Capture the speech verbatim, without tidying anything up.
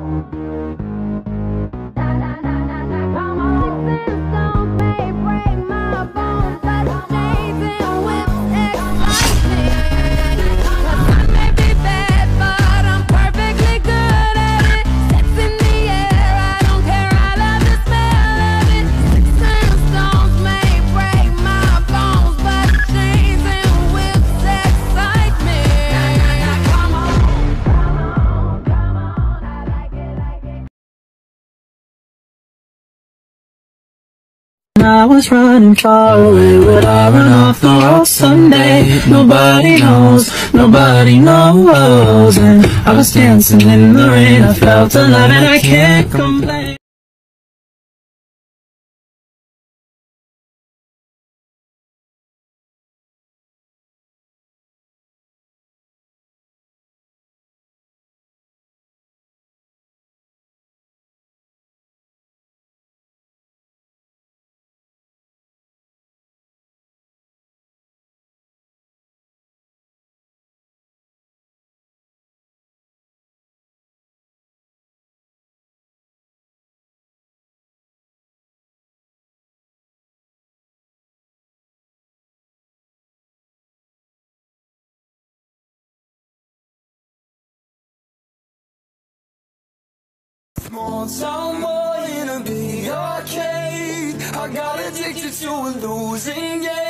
I was running far away, would I run off the road someday? Nobody knows, nobody knows. And I was dancing in the rain, I felt alive and I can't complain. Small town boy in a big arcade, I got addicted to a losing game.